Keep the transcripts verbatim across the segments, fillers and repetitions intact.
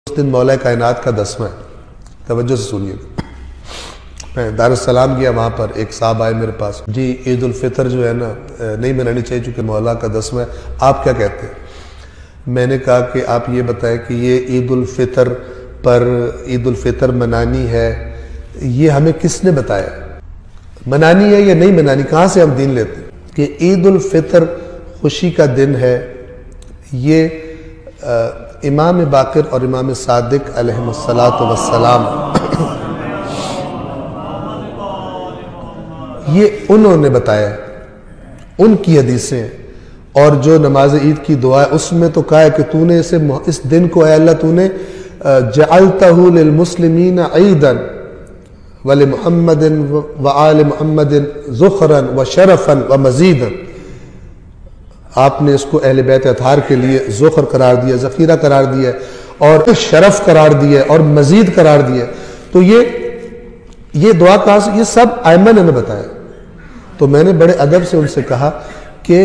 دن مولا کائنات کا دسواں ہے. توجہ سے سنیے. میں دارالسلام گیا, وہاں پر ایک صاحب آئے میرے پاس, جی عید الفطر جو ہے نا نہیں منانی چاہیے چونکہ مولا کا دسواں ہے, آپ کیا کہتے ہیں؟ میں نے کہا کہ آپ یہ بتائیں کہ یہ عید الفطر پر عید الفطر منانی ہے, یہ ہمیں کس نے بتایا؟ منانی ہے یا نہیں منانی؟ کہاں سے ہم دین لیتے ہیں کہ عید الفطر خوشی کا دن ہے؟ یہ امام باقر اور امام صادق علیہ الصلاۃ والسلام یہ انہوں نے بتایا, ان کی حدیثیں. اور جو نماز عید کی دعا ہے اس میں تو کہا ہے کہ تو نے اسے اس دن کو اے اللہ تو نے جعلتہ للمسلمین عیدا ولمحمد وآل محمد ذخرا وشرفا ومزیدا. آپ نے اس کو اہل بیت اطہار کے لیے ذخر قرار دیا, ذخیرہ قرار دیا اور شرف قرار دیا اور مزید قرار دیا. تو یہ یہ دعا کہاں سے؟ یہ سب ائمہ نے بتایا. تو میں نے بڑے ادب سے ان سے کہا کہ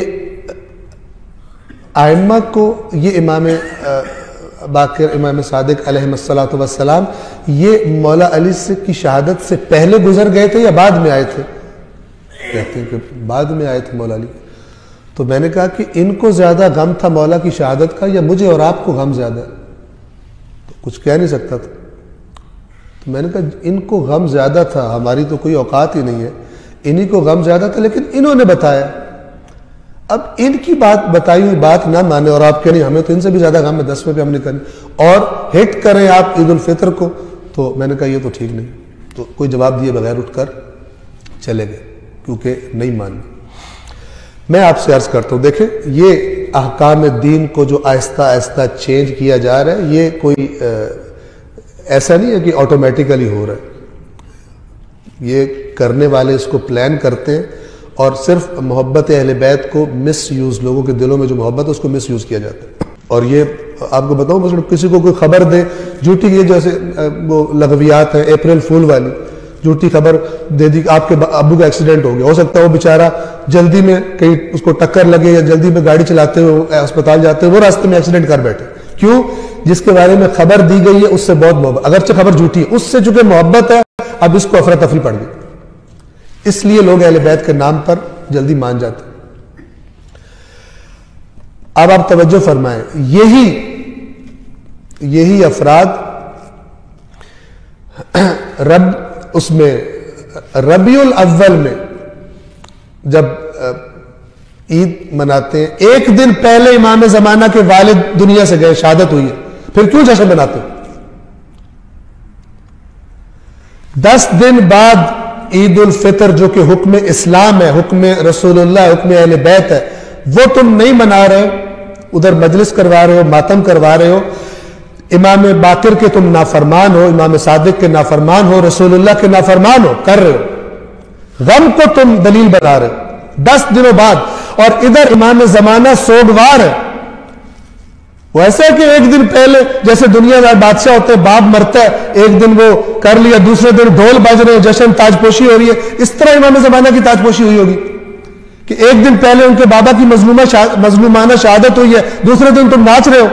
ائمہ کو یہ امام باقر امام صادق علیہ الصلاۃ والسلام یہ مولا علی سے کی شہادت سے پہلے گزر گئے تھے یا بعد میں آئے تھے؟ کہتے ہیں کہ بعد میں آئے تھے مولا علی. تو میں نے کہا کہ ان کو زیادہ غم تھا مولا کی شہادت کا یا مجھے اور آپ کو غم زیادہ ہے؟ تو کچھ کہہ نہیں سکتا تھا. تو میں نے کہا ان کو غم زیادہ تھا, ہماری تو کوئی اوقات ہی نہیں ہے, انہی کو غم زیادہ تھا, لیکن انہوں نے بتایا. اب ان کی بات بتائی ہوئی بات نہ مانے اور آپ کہیں ہمیں تو ان سے بھی زیادہ غم ہے, دسویں پہ ہم نے کرنی, اور ہٹ کریں آپ عید الفطر کو. تو میں نے کہا یہ تو ٹھیک نہیں. تو کوئی جواب دیے بغیر اٹھ کر چلے گئے کیونکہ نہیں ماننا. میں آپ سے عرض کرتا ہوں, دیکھیں یہ احکام دین کو جو آہستہ آہستہ چینج کیا جا رہا ہے یہ کوئی ایسا نہیں ہے کہ آٹومیٹیکلی ہو رہا ہے. یہ کرنے والے اس کو پلان کرتے ہیں اور صرف محبت اہل بیت کو مس یوز, لوگوں کے دلوں میں جو محبت ہے اس کو مس یوز کیا جاتا ہے. اور یہ آپ کو بتاؤں مثلا کسی کو کوئی خبر دے جھوٹی, یہ جیسے وہ لغویات ہیں اپریل فول والی, جھوٹی خبر دے دی کہ آپ کے ابو کا ایکسیڈنٹ ہو گیا, ہو سکتا ہے وہ بیچارہ جلدی میں کہیں اس کو ٹکر لگے یا جلدی میں گاڑی چلاتے ہوئے اسپتال جاتے ہوئے وہ راستے میں ایکسیڈنٹ کر بیٹھے. کیوں؟ جس کے بارے میں خبر دی گئی ہے اس سے بہت محبت, اگرچہ خبر جھوٹی ہے, اس سے چونکہ محبت ہے اب اس کو افراتفری پڑ گئی, اس لیے لوگ اہل بیت کے نام پر جلدی مان جاتے ہیں. اب آپ توجہ فرمائیں, یہی یہی افراد رب اس میں ربیع الاول میں جب عید مناتے ہیں, ایک دن پہلے امام زمانہ کے والد دنیا سے گئے, شہادت ہوئی ہے, پھر کیوں جشن مناتے ہیں؟ دس دن بعد عید الفطر جو کہ حکم اسلام ہے, حکم رسول اللہ, حکم اہل بیت ہے, وہ تم نہیں منا رہے, ادھر مجلس کروا رہے ہو, ماتم کروا رہے ہو, امام باقر کے تم نافرمان ہو, امام صادق کے نافرمان ہو, رسول اللہ کے نافرمان ہو, کر رہے ہو, غم کو تم دلیل بنا رہے ہو دس دنوں بعد. اور ادھر امام زمانہ سوگوار ہے, وہ ایسا ہے کہ ایک دن پہلے جیسے دنیا میں بادشاہ ہوتے ہیں, باپ مرتا ہے ایک دن وہ کر لیا, دوسرے دن ڈھول بج رہے ہیں, جشن تاج پوشی ہو رہی ہے. اس طرح امام زمانہ کی تاج پوشی ہوئی ہوگی کہ ایک دن پہلے ان کے بابا کی مظلومہ مظلومانہ شہادت ہوئی ہے, دوسرے دن تم ناچ رہے ہو.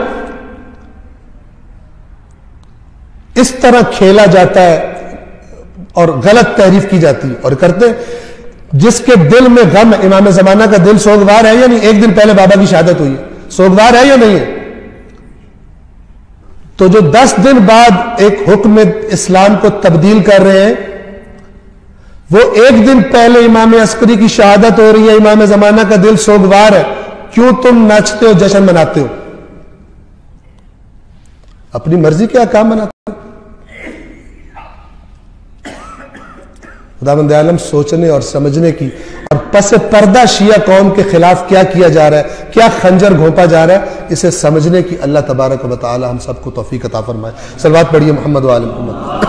اس طرح کھیلا جاتا ہے اور غلط تعریف کی جاتی ہے, اور کرتے جس کے دل میں غم ہے, امام زمانہ کا دل سوگوار ہے یا نہیں؟ ایک دن پہلے بابا کی شہادت ہوئی ہے, سوگوار ہے یا نہیں ہے؟ تو جو دس دن بعد ایک حکم اسلام کو تبدیل کر رہے ہیں, وہ ایک دن پہلے امام عسکری کی شہادت ہو رہی ہے, امام زمانہ کا دل سوگوار ہے, کیوں تم ناچتے ہو, جشن مناتے ہو؟ اپنی مرضی کے احکام مناتے ہو. خداوند عالم سوچنے اور سمجھنے کی, اور پس پردہ شیعہ قوم کے خلاف کیا کیا جا رہا ہے, کیا خنجر گھونپا جا رہا ہے, اسے سمجھنے کی اللہ تبارک و تعالی ہم سب کو توفیق عطا فرمائے. صلوات پڑھیے محمد و آل محمد.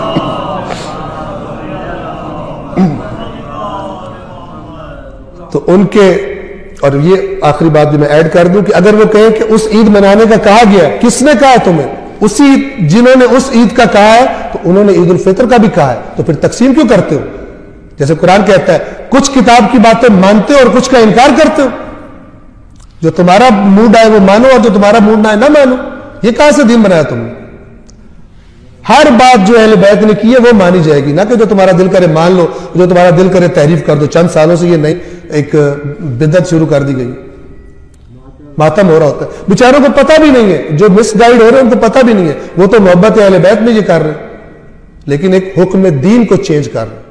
تو ان کے, اور یہ آخری بات بھی میں ایڈ کر دوں کہ اگر وہ کہیں کہ اس عید منانے کا کہا گیا, کس نے کہا تمہیں؟ اسی جنہوں نے اس عید کا کہا ہے تو انہوں نے عید الفطر کا بھی کہا ہے, تو پھر تقسیم کیوں کرتے ہو؟ جیسے قرآن کہتا ہے کچھ کتاب کی باتیں مانتے ہو اور کچھ کا انکار کرتے ہو. جو تمہارا موڈ آئے وہ مانو اور جو تمہارا موڈ نہ آئے نہ مانو. یہ کہاں سے دین بنایا تم نے؟ ہر بات جو اہل بیت نے کی ہے وہ مانی جائے گی، نہ کہ جو تمہارا دل کرے مان لو، جو تمہارا دل کرے تحریف کر دو. چند سالوں سے یہ نئی ایک بدعت شروع کر دی گئی، ماتم ہو رہا ہوتا ہے. بیچاروں کو پتہ بھی نہیں ہے، جو مس گائیڈ ہو رہے ہیں ان کو پتہ بھی نہیں ہے، وہ تو محبت اہل بیت میں یہ کر رہے ہیں، لیکن ایک حکم دین کو چینج کر رہے ہیں.